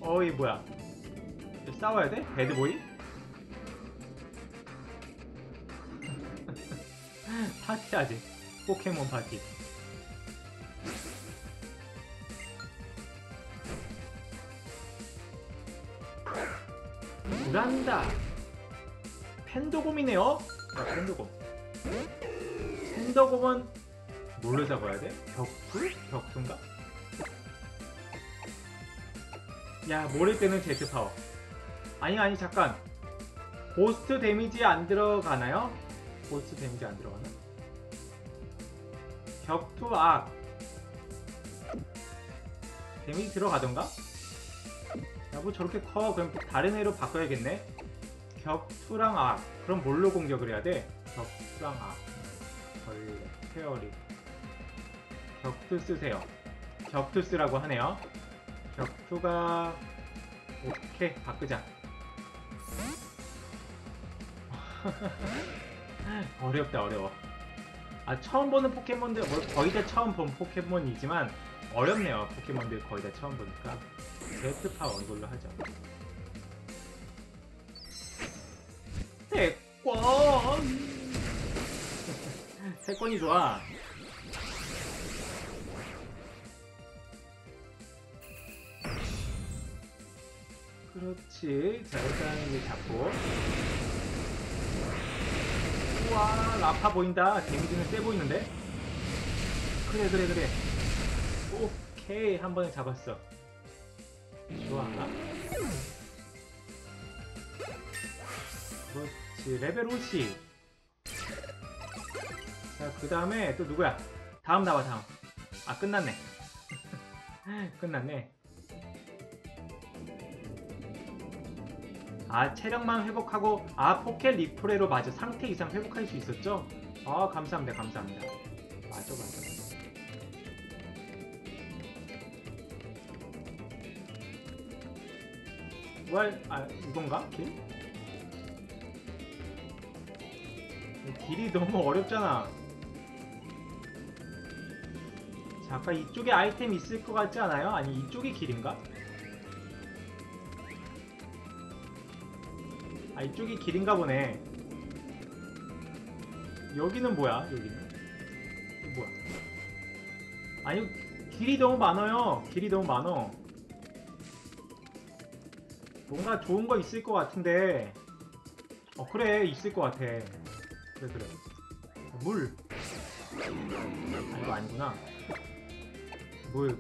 어이 뭐야, 싸워야 돼? 배드보이? 파티하지. 포켓몬 파티. 불한다. 펜도곰이네요? 야, 펜도곰. 펜도곰은 뭘로 잡아야 돼? 격투? 격투인가? 야, 모를 때는 제트파워. 아니 잠깐. 고스트 데미지 안 들어가나요? 고스트 데미지 안 들어가나? 격투 악 데미지 들어가던가? 야, 뭐 저렇게 커. 그럼 다른 애로 바꿔야겠네. 격투랑 악. 그럼 뭘로 공격을 해야 돼? 격투랑 악. 벌레, 페어리. 격투 쓰세요. 격투 쓰라고 하네요. 격투가 오케이, 바꾸자. 어렵다, 어려워. 아, 처음 보는 포켓몬들, 뭐 거의 다 처음 본 포켓몬이지만 어렵네요. 포켓몬들 거의 다 처음 보니까. 제트파워 이걸로 하죠. 태권! 태권이 좋아. 그렇지. 자, 일단 이제 잡고. 우와, 아파 보인다. 데미지는 세 보이는데? 그래. 오케이, 한 번에 잡았어. 좋아. 그렇지. 레벨 50. 자, 그 다음에 또 누구야? 다음 나와, 다음. 아, 끝났네. 끝났네. 아, 체력만 회복하고, 아, 포켓 리프레로 맞아. 상태 이상 회복할 수 있었죠? 아, 감사합니다. 맞아. 아, 이건가? 길이 너무 어렵잖아. 자, 아까 이쪽에 아이템 있을 것 같지 않아요? 아니, 이쪽이 길인가? 아, 이쪽이 길인가 보네. 여기는 뭐야? 여기는 뭐야? 아니, 길이 너무 많아요. 길이 너무 많어. 뭔가 좋은 거 있을 것 같은데. 그래, 있을 것 같아. 그래. 물. 아, 이거 아니구나. 물.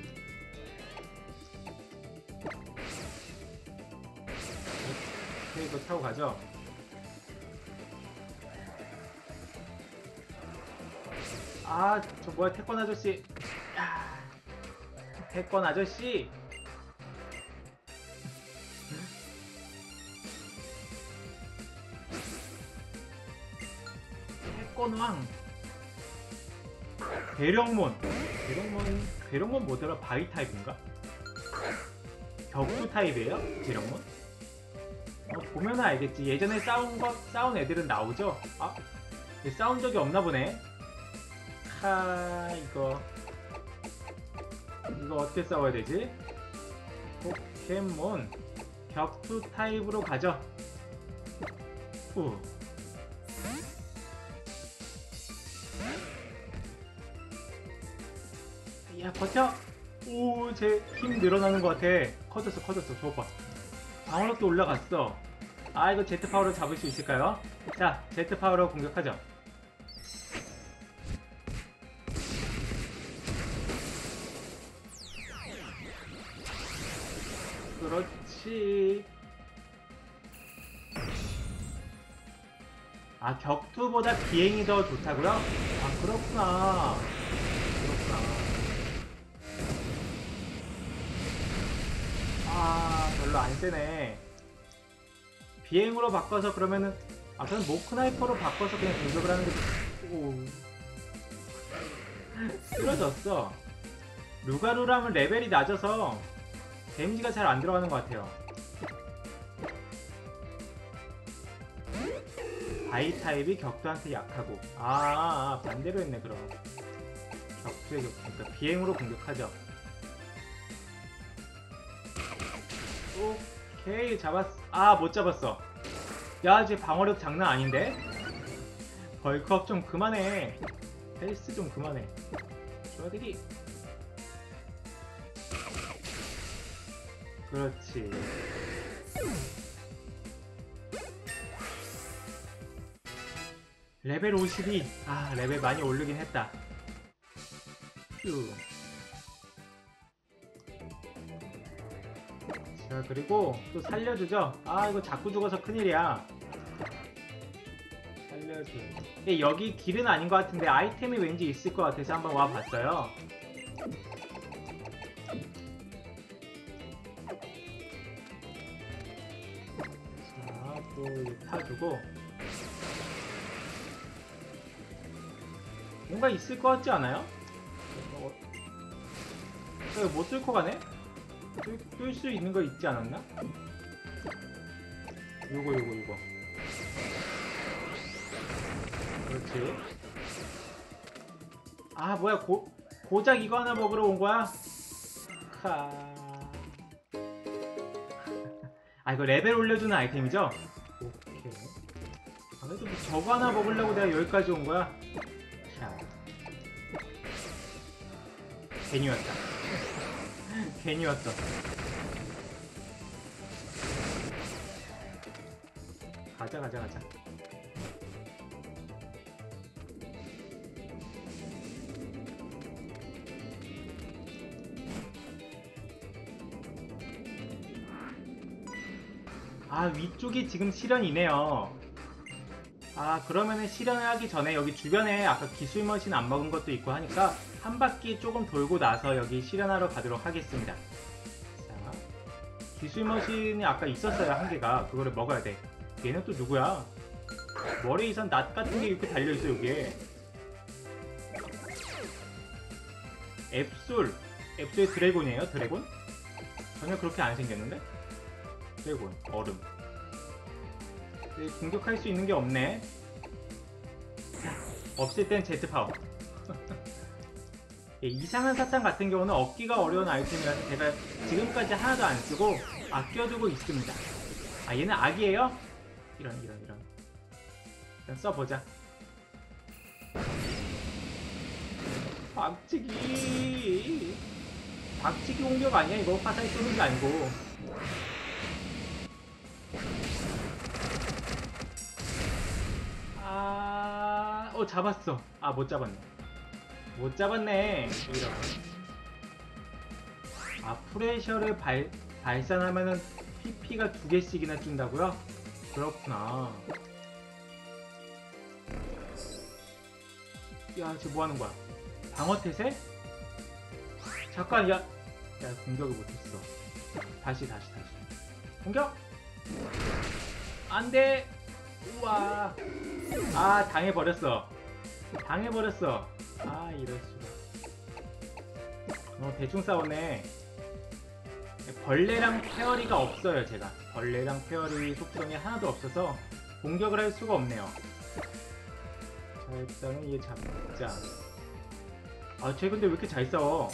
오케이, 이거 타고 가죠. 아, 저 뭐야, 태권 아저씨. 태권 아저씨. 태권왕. 괴력몬 뭐더라? 바위 타입인가? 격투 타입이에요? 괴력몬? 보면 알겠지. 예전에 싸운 애들은 나오죠? 아, 싸운 적이 없나 보네. 이거 어떻게 싸워야 되지? 포켓몬 격투 타입으로 가죠. 야, 버텨! 오, 제 힘 늘어나는 것 같아. 커졌어. 저거 봐. 방어력도 올라갔어. 아, 이거 제트파워로 잡을 수 있을까요? 자, 제트파워로 공격하죠. 그렇지. 아, 격투보다 비행이 더 좋다고요? 아, 그렇구나. 아, 별로 안 세네. 비행으로 바꿔서 그러면은, 아, 저는 모크나이퍼로 바꿔서 그냥 공격을 하는 게, 쓰러졌어. 루가루랑은 레벨이 낮아서 데미지가 잘 안 들어가는 것 같아요. 바이 타입이 격투한테 약하고. 반대로 했네, 그럼. 격투의 격투. 그러니까 비행으로 공격하죠. 오케이 잡았어. 아 못 잡았어. 야 쟤 방어력 장난 아닌데? 벌크업 좀 그만해. 헬스 좀 그만해. 좋아되기. 그렇지. 레벨 52. 아 레벨 많이 오르긴 했다. 휴. 자 그리고 또 살려주죠. 아 이거 자꾸 죽어서 큰일이야. 살려줘. 여기 길은 아닌 것 같은데 아이템이 왠지 있을 것 같아서 한번 와봤어요. 자 또 타주고 뭔가 있을 것 같지 않아요? 못 뚫고 가네? 뚫을 수 있는 거 있지 않았나? 요거 그렇지. 아 뭐야 고작 이거 하나 먹으러 온 거야? 아 이거 레벨 올려주는 아이템이죠? 오케이. 아 그래도 뭐 저거 하나 먹으려고 내가 여기까지 온 거야? 자. 괜히 왔다. 괜히 왔어. 가자. 아 위쪽이 지금 실현이네요. 아 그러면은 실현을 하기 전에 여기 주변에 아까 기술 머신 안 먹은 것도 있고 하니까 한 바퀴 조금 돌고 나서 여기 실현하러 가도록 하겠습니다. 자, 기술 머신이 아까 있었어요 한 개가. 그거를 먹어야 돼. 얘는 또 누구야? 머리에 이상 낫 같은 게 이렇게 달려있어 여기에. 앱솔의 드래곤이에요? 드래곤? 전혀 그렇게 안 생겼는데? 드래곤, 얼음. 공격할 수 있는 게 없네. 없을 땐 제트파워. 이상한 사탕 같은 경우는 얻기가 어려운 아이템이라서 제가 지금까지 하나도 안 쓰고 아껴두고 있습니다. 아 얘는 악이에요? 이런. 일단 써보자. 박치기 공격 아니야 이거? 화살 쏘는 게 아니고. 잡았어. 아 못 잡았네. 이런. 아 프레셔를 발산하면은 PP가 2개씩이나 준다고요? 그렇구나. 야 쟤 뭐하는 거야? 방어 태세? 잠깐 야 공격을 못했어. 다시 공격! 안돼! 우와. 아 당해버렸어. 아 이럴수가. 대충 싸웠네. 벌레랑 페어리가 없어요 제가. 벌레랑 페어리 속성이 하나도 없어서 공격을 할 수가 없네요. 자 일단은 얘 잡자. 아 쟤 근데 왜 이렇게 잘 싸워?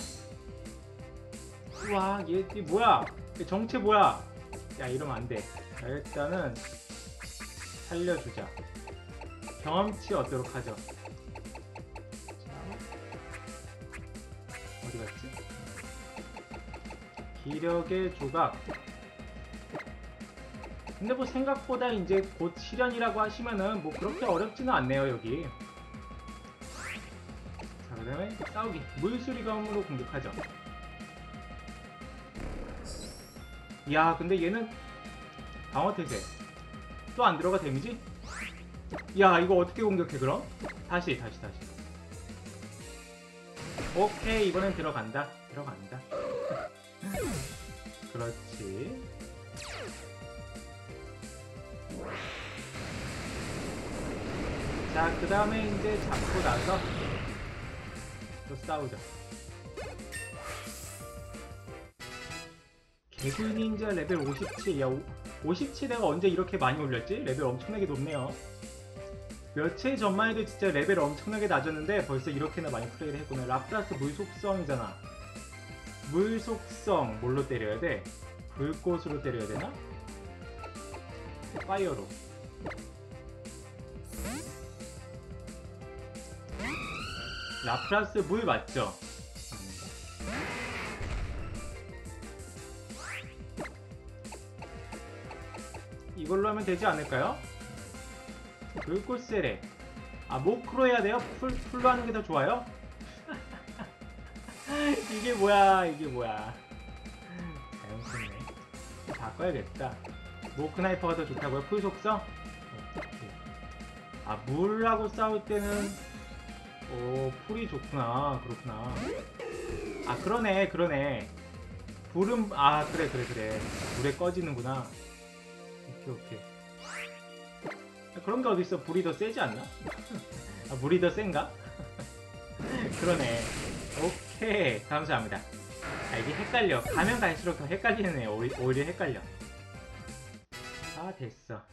우와 얘 뭐야? 얘 정체 뭐야? 야 이러면 안돼. 자 일단은 살려주자. 경험치 얻도록 하죠. 자, 어디 갔지? 기력의 조각. 근데 뭐 생각보다 이제 곧 실현이라고 하시면은 뭐 그렇게 어렵지는 않네요 여기. 자 그다음에 싸우기. 물수리검으로 공격하죠. 이야 근데 얘는 방어태세. 또 안 들어가 데미지? 야 이거 어떻게 공격해 그럼? 다시. 오케이 이번엔 들어간다. 그렇지. 자 그 다음에 이제 잡고 나서 또 싸우자. 개굴 닌자 레벨 57. 야 57 내가 언제 이렇게 많이 올렸지? 레벨 엄청나게 높네요. 며칠 전만 해도 진짜 레벨 엄청나게 낮았는데 벌써 이렇게나 많이 플레이를 했구나. 라프라스 물속성이잖아. 물속성 뭘로 때려야 돼? 불꽃으로 때려야 되나? 파이어로. 라프라스 물 맞죠? 이걸로 하면 되지 않을까요? 돌꽃세레. 아, 모크로 해야 돼요? 풀로 하는 게 더 좋아요? 이게 뭐야, 이게 뭐야. 잘못했네. 바꿔야겠다. 모크나이퍼가 더 좋다고요? 풀 속성? 아, 물하고 싸울 때는 오, 풀이 좋구나. 그렇구나. 아, 그러네, 그러네. 불은, 아, 그래. 불에 꺼지는구나. 오케이. 그런 게 어딨어. 불이 더 세지 않나? 아, 물이 더 센가? 그러네. 오케이. 감사합니다. 아, 이게 헷갈려. 가면 갈수록 더 헷갈리는 애. 오히려 헷갈려. 아, 됐어.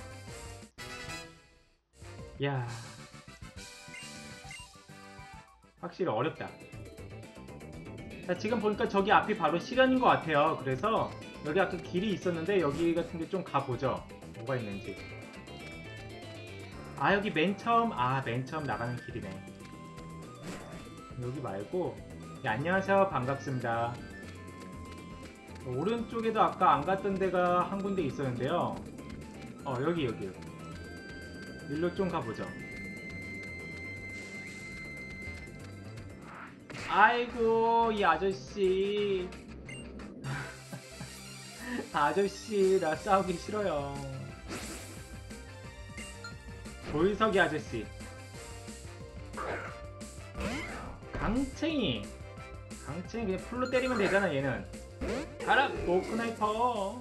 야, 확실히 어렵다. 자, 지금 보니까 저기 앞이 바로 실현인 것 같아요. 그래서 여기 아까 길이 있었는데 여기 같은 게 좀 가보죠. 뭐가 있는지. 아, 여기 맨 처음 나가는 길이네. 여기 말고. 네, 안녕하세요. 반갑습니다. 오른쪽에도 아까 안 갔던 데가 한 군데 있었는데요. 여기. 일로 좀 가보죠. 아이고, 이 아저씨. 아저씨, 나 싸우기 싫어요. 조이석이 아저씨. 강챙이 그냥 풀로 때리면 되잖아. 얘는 가라. 모크나이퍼.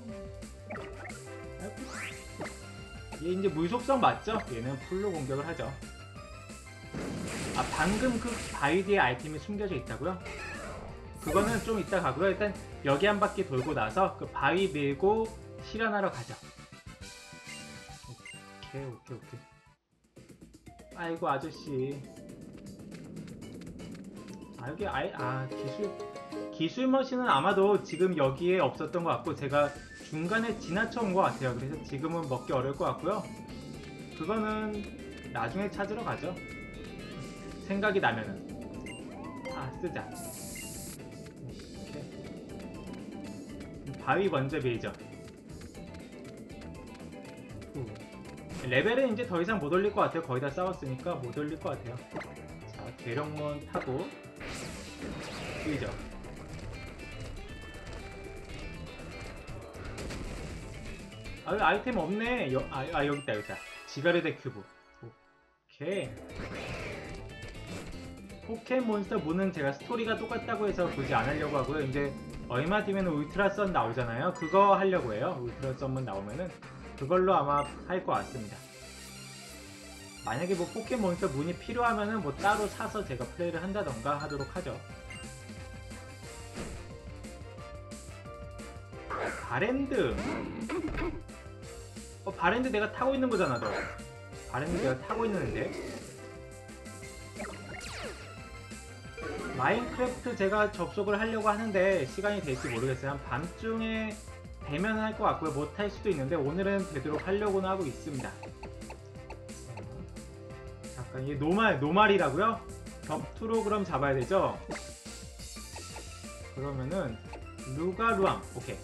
얘 이제 물속성 맞죠? 얘는 풀로 공격을 하죠. 아, 방금 그 바위 뒤에 아이템이 숨겨져 있다고요? 그거는 좀 이따 가고요. 일단 여기 한 바퀴 돌고 나서 그 바위 밀고 실현하러 가죠. 오케이. 아이고, 아저씨. 아, 여기 기술 머신은 아마도 지금 여기에 없었던 것 같고 제가 중간에 지나쳐 온 것 같아요. 그래서 지금은 먹기 어려울 것 같고요. 그거는 나중에 찾으러 가죠. 생각이 나면은. 쓰자. 이렇게. 바위 먼저 밀죠. 레벨은 이제 더 이상 못 올릴 것 같아요. 거의 다 싸웠으니까 못 올릴 것 같아요. 자, 괴력문 타고 밀죠. 아, 아이템 없네. 여기 있다. 지가르데 큐브. 오케이. 포켓몬스터 문은 제가 스토리가 똑같다고 해서 굳이 안 하려고 하고요. 이제 얼마 뒤면 울트라 선 나오잖아요. 그거 하려고 해요. 울트라 선문 나오면은 그걸로 아마 할 것 같습니다. 만약에 뭐 포켓몬스터 문이 필요하면은 뭐 따로 사서 제가 플레이를 한다던가 하도록 하죠. 바랜드. 바랜드 내가 타고 있는 거잖아, 너. 바랜드 내가 타고 있는데. 마인크래프트 제가 접속을 하려고 하는데 시간이 될지 모르겠어요. 한 밤중에 되면 할 것 같고요. 못 할 수도 있는데 오늘은 되도록 하려고는 하고 있습니다. 잠깐, 이게 노말이라고요? 격투로 그럼 잡아야 되죠? 그러면은 루가루앙. 오케이.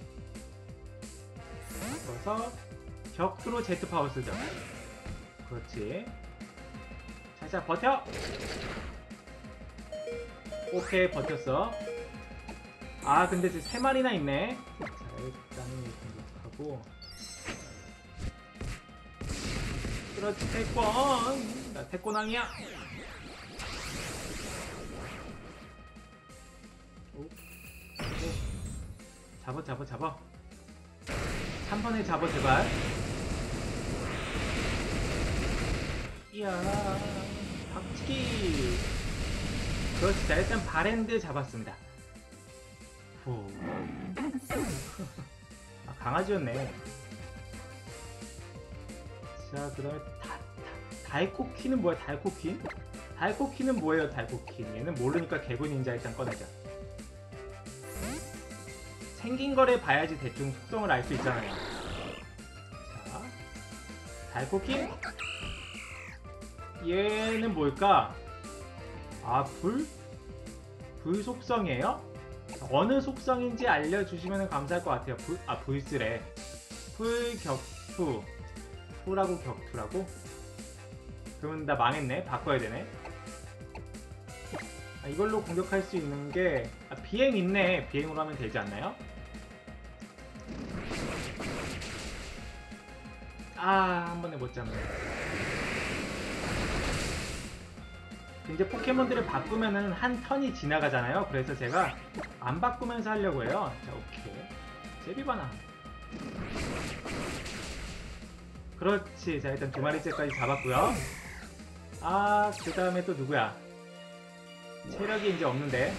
그래서 격투로 제트파워 쓰죠. 그렇지. 자, 버텨! 오케이, 버텼어. 아, 근데 지금 3마리나 있네. 자, 일단은 이렇게 하고. 그렇지, 태권! 나 태권왕이야! 잡아. 한 번에 잡아, 제발. 이야, 박치기! 그렇지. 자, 일단 바랜드 잡았습니다. 후. 아, 강아지였네. 자, 그 다음에 달코키는 뭐야? 달코키는 뭐예요? 달코키. 얘는 모르니까 개구 닌자 일단 꺼내자. 생긴 거를 봐야지 대충 속성을 알 수 있잖아요. 자, 달코키? 얘는 뭘까? 아, 불 속성이에요? 어느 속성인지 알려주시면 감사할 것 같아요. 불쓰래. 풀, 격투. 풀하고 격투라고? 그러면 나 망했네. 바꿔야 되네. 아, 이걸로 공격할 수 있는 게 비행 있네. 비행으로 하면 되지 않나요? 한 번에 못 잡네. 이제 포켓몬들을 바꾸면은 한 턴이 지나가잖아요. 그래서 제가 안 바꾸면서 하려고 해요. 자, 오케이. 제비바나. 그렇지. 자, 일단 2마리째까지 잡았고요. 그 다음에 또 누구야? 체력이 이제 없는데.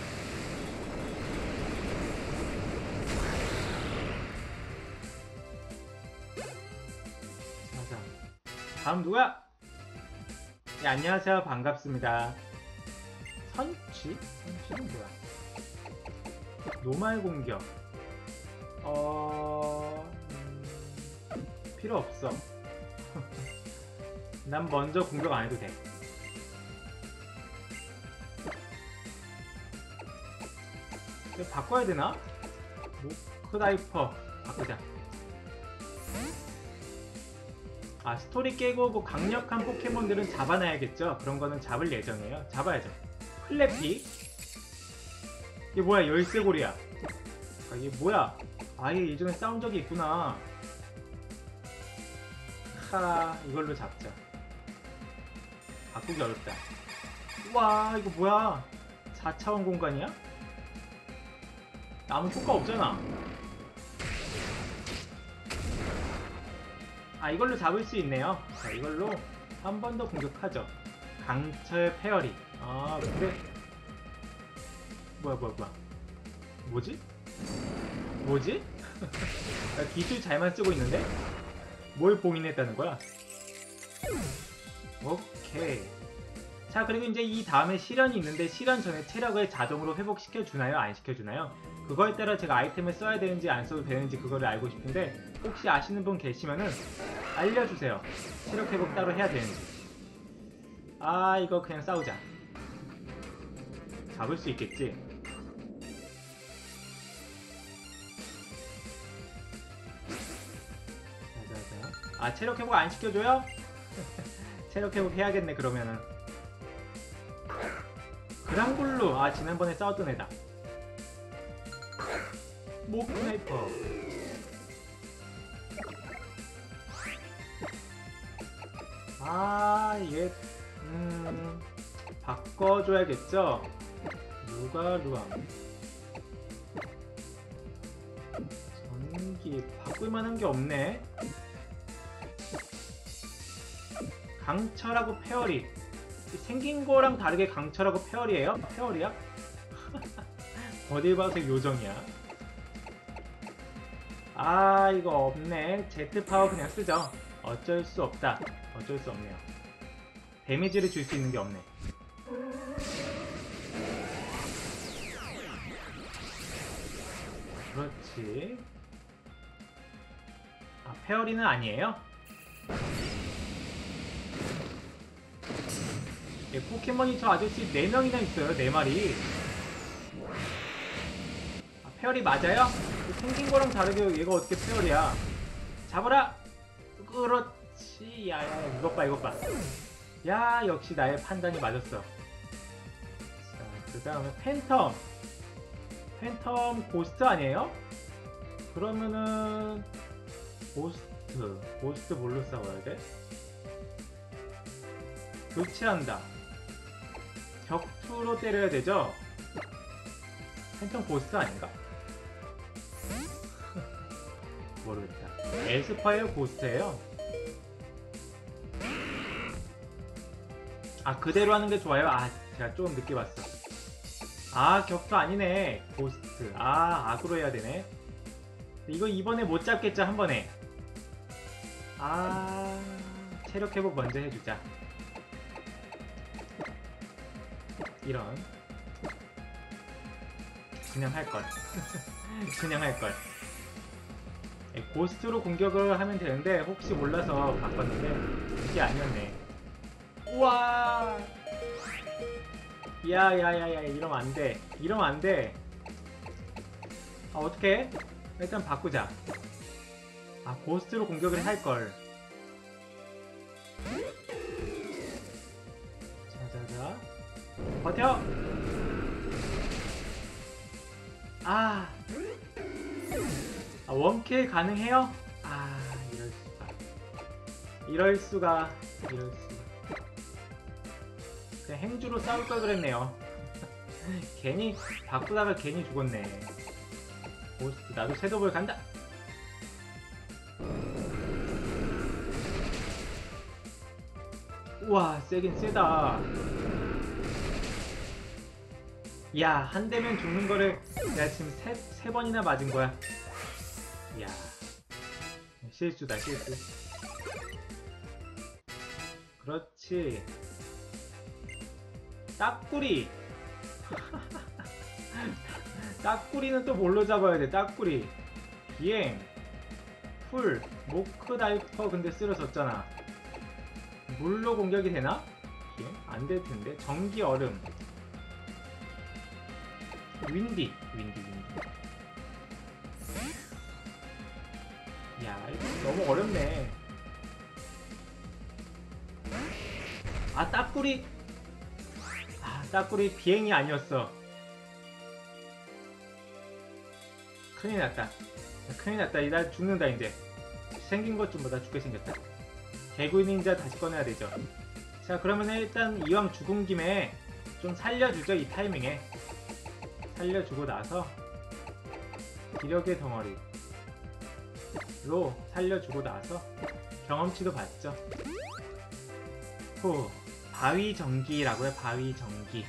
자, 다음 누가? 네, 안녕하세요. 반갑습니다. 선취? 선취는 뭐야? 노말 공격. 필요 없어. 난 먼저 공격 안 해도 돼. 바꿔야 되나? 모크다이퍼 바꾸자. 스토리 깨고 뭐 강력한 포켓몬들은 잡아놔야겠죠? 그런 거는 잡을 예정이에요. 잡아야죠. 클래피? 이게 뭐야? 열쇠고리야. 이게 뭐야? 얘 예전에 싸운 적이 있구나. 이걸로 잡자. 바꾸기 어렵다. 와, 이거 뭐야? 4차원 공간이야? 아무 효과 없잖아. 이걸로 잡을 수 있네요. 자, 이걸로 한 번 더 공격하죠. 강철 페어리. 그래. 뭐야. 뭐지? 나 기술 잘만 쓰고 있는데? 뭘 봉인했다는 거야? 오케이. 자, 그리고 이제 이 다음에 실현이 있는데 실현 전에 체력을 자동으로 회복시켜주나요? 안 시켜주나요? 그거에 따라 제가 아이템을 써야 되는지 안 써도 되는지 그거를 알고 싶은데 혹시 아시는 분 계시면은 알려주세요. 체력 회복 따로 해야 되는지. 이거 그냥 싸우자. 잡을 수 있겠지? 자자자. 체력 회복 안 시켜줘요? 체력 회복 해야겠네 그러면은. 그랑블루. 지난번에 싸웠던 애다. 모크나이퍼. 얘 바꿔줘야겠죠? 루암. 전기 바꿀만한 게 없네. 강철하고 페어리. 생긴 거랑 다르게 강철하고 페어리예요? 페어리야? 어딜 봐서 요정이야. 이거 없네. 제트파워 그냥 쓰죠. 어쩔 수 없다. 어쩔 수 없네요. 데미지를 줄 수 있는 게 없네. 그렇지. 페어리는 아니에요? 포켓몬이 저 아저씨 4명이나 있어요. 4마리. 페어리 맞아요? 생긴 거랑 다르게 얘가 어떻게 페어리야. 잡아라! 그렇지. 이것 봐. 야, 역시 나의 판단이 맞았어. 자, 그 다음에 팬텀 고스트 아니에요? 그러면은 고스트 뭘로 싸워야 돼? 교체한다. 격투로 때려야 되죠? 팬텀 고스트 아닌가? 모르겠다. 에스파이어 고스트예요. 그대로 하는 게 좋아요? 제가 좀 늦게 봤어. 격투 아니네. 고스트. 악으로 해야 되네. 이거 이번에 못 잡겠죠, 한 번에. 체력 회복 먼저 해주자. 이런. 그냥 할걸. 그냥 할걸. 고스트로 공격을 하면 되는데 혹시 몰라서 바꿨는데 이게 아니었네. 우와! 야야야야, 이러면 안돼. 이러면 안돼. 아, 어떡해? 일단 바꾸자. 아, 고스트로 공격을 할걸. 자자자, 버텨! 아, 원킬 가능해요? 아, 이럴수가. 그냥 행주로 싸울 걸 그랬네요. 괜히 바꾸다가 괜히 죽었네. 고스트, 나도 섀도우볼 간다. 우와, 세긴 세다. 야, 한 대면 죽는 거를 내가 지금 세 번이나 맞은 거야. 야, 실수다, 실수. 그렇지. 딱구리. 딱구리는 또 뭘로 잡아야 돼? 딱구리. 비행. 풀. 모크 다이퍼 근데 쓰러졌잖아. 물로 공격이 되나? 비행? 안 될 텐데. 전기 얼음. 윈디. 야, 이거 너무 어렵네. 아, 딱구리. 아, 딱구리 비행이 아니었어. 큰일 났다. 나 죽는다 이제. 생긴 것 좀 보다 죽게 생겼다. 개구리 닌자 다시 꺼내야 되죠. 자, 그러면 일단 이왕 죽은 김에 좀 살려주죠. 이 타이밍에 살려주고 나서 기력의 덩어리로 살려주고 나서 경험치도 받죠. 후, 바위 전기라고요. 바위 전기.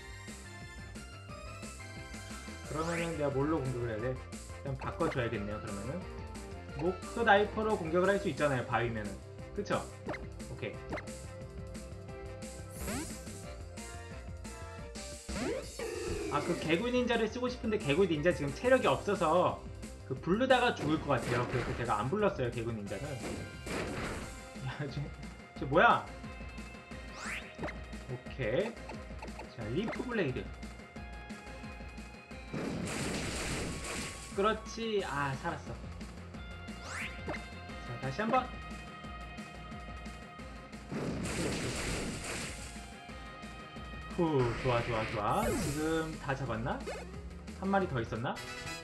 그러면은 내가 뭘로 공격을 해야 돼? 일단 바꿔줘야겠네요. 그러면은 모크 나이퍼로 공격을 할 수 있잖아요. 바위면은. 그쵸? 오케이. 아, 그 개구리 닌자를 쓰고 싶은데 개구리 닌자 지금 체력이 없어서 그 부르다가 죽을 것 같아요. 그래서 제가 안 불렀어요. 개구리 닌자는. 야, 저 뭐야? 오케이. 자, 리프 블레이드. 그렇지. 아, 살았어. 자, 다시 한번. 후, 좋아. 지금 다 잡았나? 한 마리 더 있었나?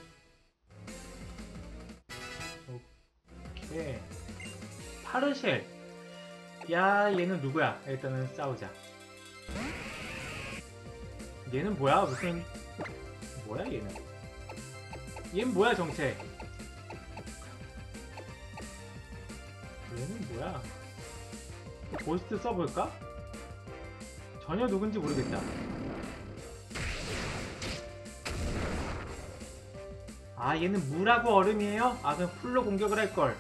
오케이. 파르쉘. 야, 얘는 누구야? 일단은 싸우자. 얘는 뭐야? 무슨 뭐야 얘는? 얘는 뭐야 정체? 얘는 뭐야? 고스트 써볼까? 전혀 누군지 모르겠다. 아, 얘는 물하고 얼음이에요? 아, 그냥 풀로 공격을 할걸.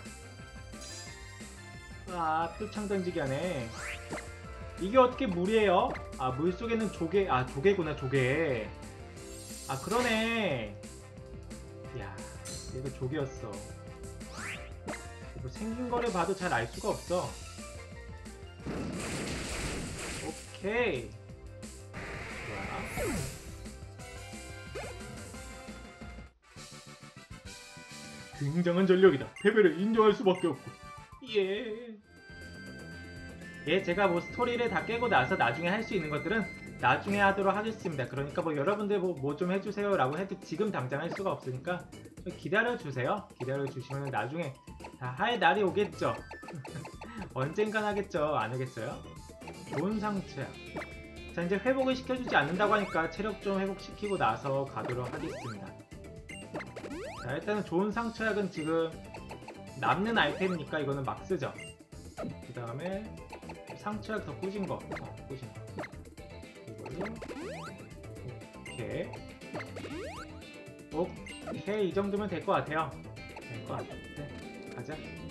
아, 표창 던지기 하네. 이게 어떻게 물이에요? 아, 물속에는 조개. 아, 조개구나, 조개. 아, 그러네. 야, 얘가 조개였어. 뭐 생긴 거를 봐도 잘 알 수가 없어. 오케이. 좋아. 굉장한 전력이다. 패배를 인정할 수밖에 없고. 예. 예, 제가 뭐 스토리를 다 깨고 나서 나중에 할 수 있는 것들은 나중에 하도록 하겠습니다. 그러니까 뭐 여러분들 뭐 좀 해주세요 라고 해도 지금 당장 할 수가 없으니까 기다려주세요. 기다려주시면 나중에 다 할 날이 오겠죠. 언젠간 하겠죠. 안 하겠어요? 좋은 상처야. 자, 이제 회복을 시켜주지 않는다고 하니까 체력 좀 회복시키고 나서 가도록 하겠습니다. 자, 일단은 좋은 상처약은 지금 남는 아이템이니까 이거는 막 쓰죠. 그 다음에 상처약 더 꾸진 거. 꾸진 거. 이걸로. 오케이. 오케이. 이 정도면 될 것 같아요. 될 것 같아. 가자.